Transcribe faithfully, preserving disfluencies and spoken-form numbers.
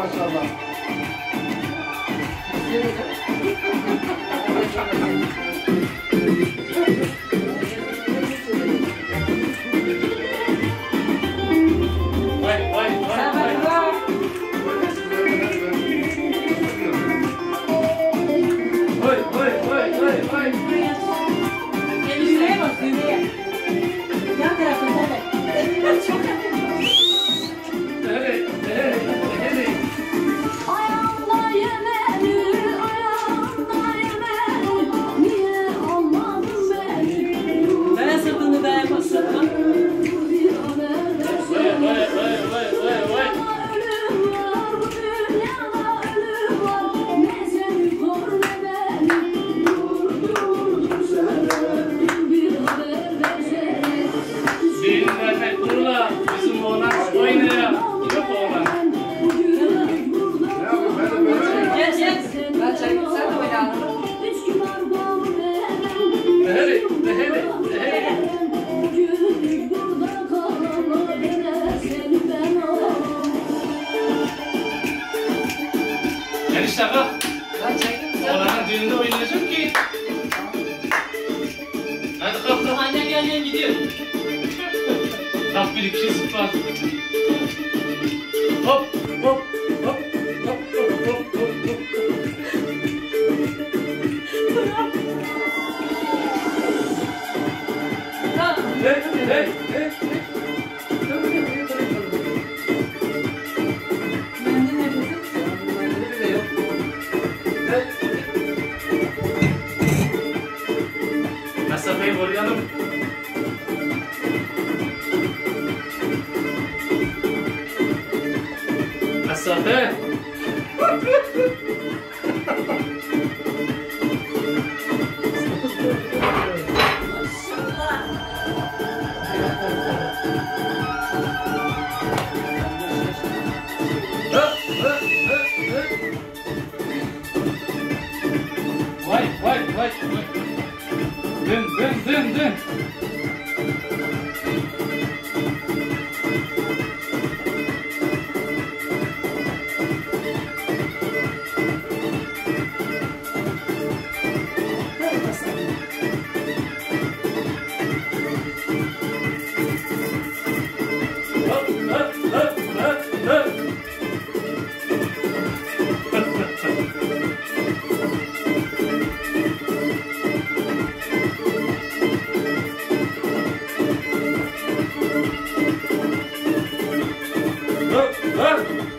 maşallah. Vay vay vay vay. Vay vay vay vay vay. Düğmeye bak düğmeye. Yan tarafta sen de. Çok Evet evet evet. Ayağımda yemeni, ayağımda yemeni, niye almadın beni? Ben sırtını dayamasın. Bir haber Vay vay vay vay vay vay. ölüm var, bu dünyada ölüm var. Ne seni kor ne beni, vurdun severim. Bir haber versene. Düğün vermek nurla. Bizim oğlan oynaya. Yok oğlan. Gel gel. Ben çektim sen de oyna. Evet evet evet. Enişte kalk. Ben çektim sen de. Oğlanın düğünde oynayacak ki. Hadi kalk kalk. Annem geliyor gidiyor. Kalk bir iki zıpla. Hop hop hop hop hop hop hop hop. Tamam. Hey hey hey. Mendil nefesim. Mesafeyi koruyalım. Mesafe. Vay vay vay vay. Dön dön dön dön. Hop hop hop hop hop. Hop hop.